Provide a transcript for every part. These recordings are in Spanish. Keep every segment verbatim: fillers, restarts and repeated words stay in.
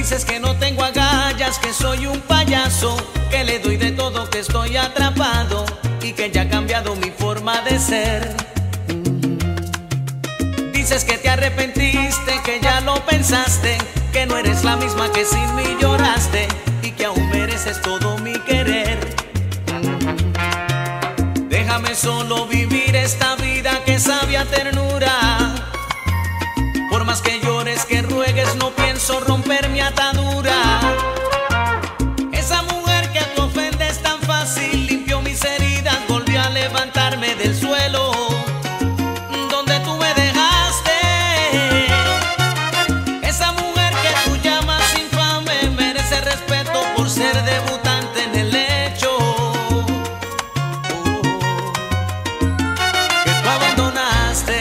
Dices que no tengo agallas, que soy un payaso, que le doy de todo, que estoy atrapado y que ya ha cambiado mi forma de ser. Dices que te arrepentiste, que ya lo pensaste, que no eres la misma que sin mí lloraste y que aún mereces todo mi querer. Déjame solo vivir esta vida que sabe a ternura. Por más que llores, que ruegues, no pienso romper mi atadura. Esa mujer que te ofende es tan fácil, limpió mis heridas, volvió a levantarme del suelo donde tú me dejaste. Esa mujer que tú llamas infame merece respeto por ser debutante en el hecho oh, que tú abandonaste.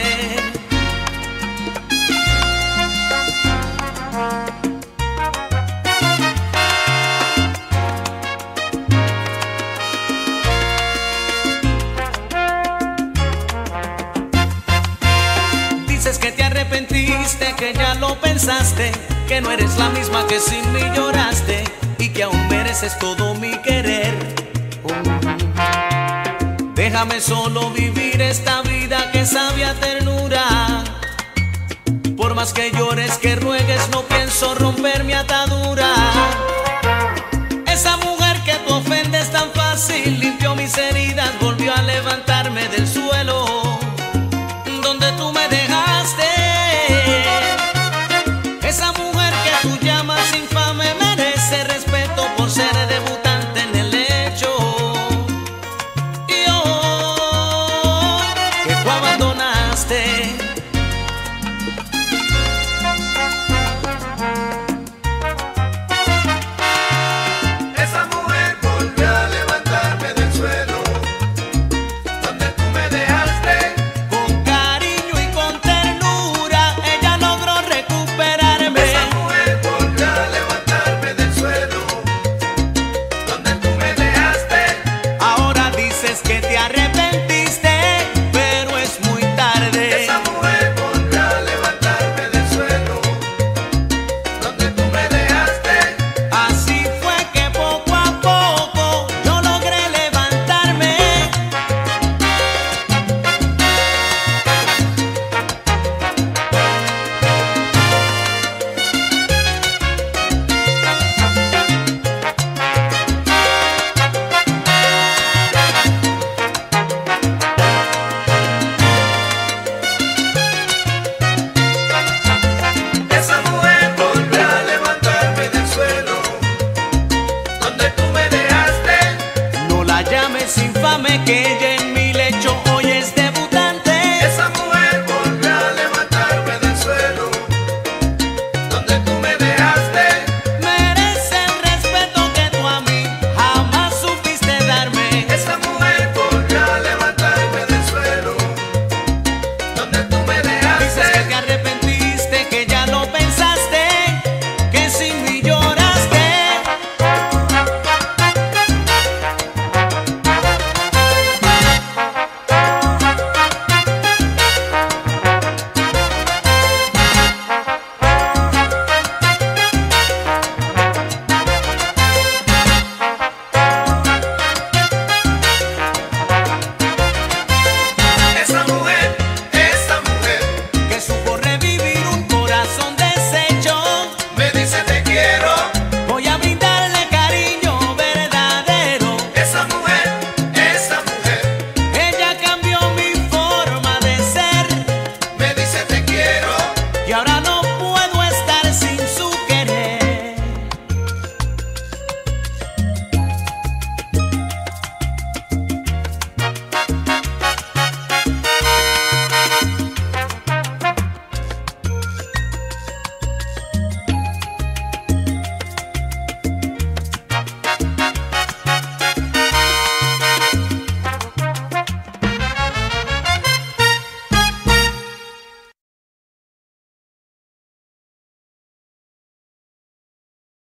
Dices que te arrepentiste, que ya lo pensaste, que no eres la misma que sin mí lloraste y que aún mereces todo mi querer. Oh. Déjame solo vivir esta vida que sabe a ternura. Por más que llores, que ruegues, no pienso romper mi atadura.